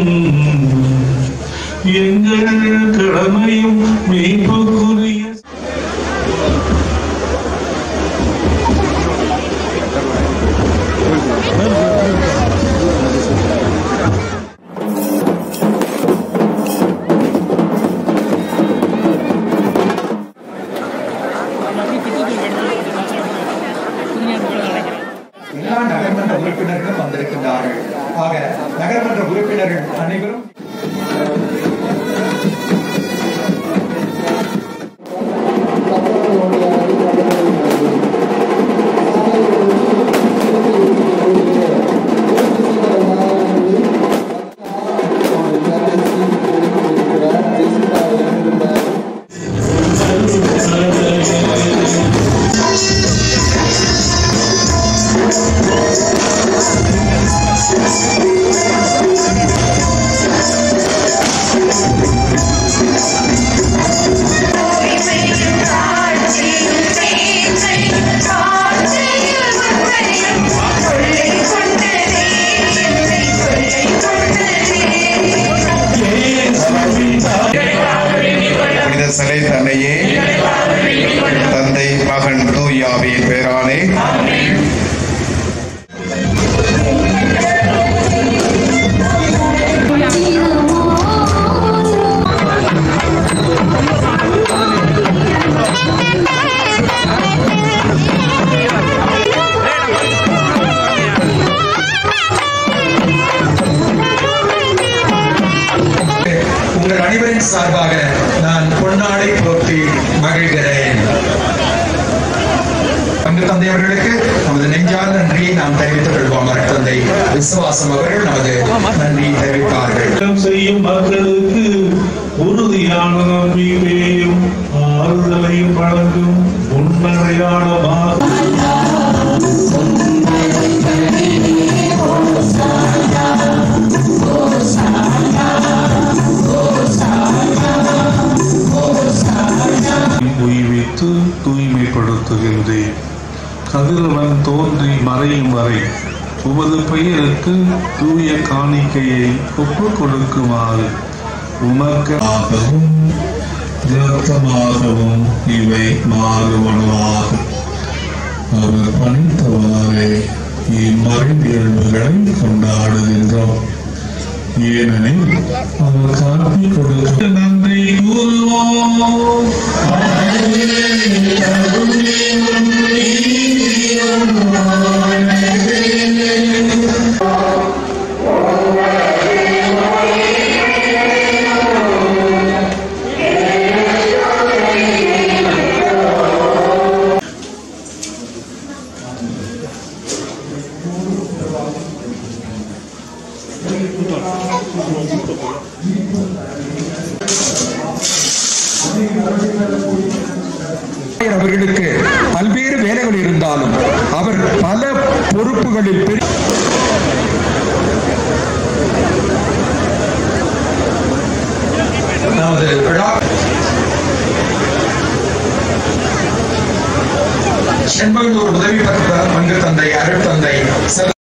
எங்கள் கடமையும் மீட்புக்குரிய எல்லா நகர்மன்ற உறுப்பினர்களும் வந்திருக்கின்றார்கள். ஆக நகர்மன்ற உறுப்பினர்கள் அனைவரும் சிலை தன்னையே தந்தை மகன் தூய ஆவியின் பெயராலே உங்கள் அனைவரின் சார்பாக நான் பொன்னாடை போற்றி மகிழ்கிறேன். பங்கு தந்தை அவர்களுக்கு நமது நெஞ்சார்ந்த நன்றியை நாம் தெரிவித்துக் கொள்வோம். தந்தை விசுவாசம் அவர்கள் நமது நன்றியை தெரிவிப்பார்கள். செய்யும் மக்களுக்கு உறுதியான நம்பிக்கையையும் ஆறுதலையும் வழங்கும் உண்மையான உய்வித்து தூய்மைப்படுத்துகின்றேன். கதிரவன் தோன்றி மறையும் வரை உமது பெயருக்கு தூய காணிக்கையை ஒப்புக் கொடுக்குமாறு உமக்காகவும் இரத்தமாகவும் இவை மாறுவனவாகும். அவர் பணித்தவாறே இம்மறைநிகழ்வுகளை கொண்டாடுகின்றோம். ஏனெனில் அவர் காட்டி கொடுக்க நன்றி கூறுவோம். அவர்களுக்கு பல்வேறு வேலைகள் இருந்தாலும் அவர் பல பொறுப்புகளில் செண்பகலூர் உதவி பெற்ற பங்கு தந்தை அருள் தந்தை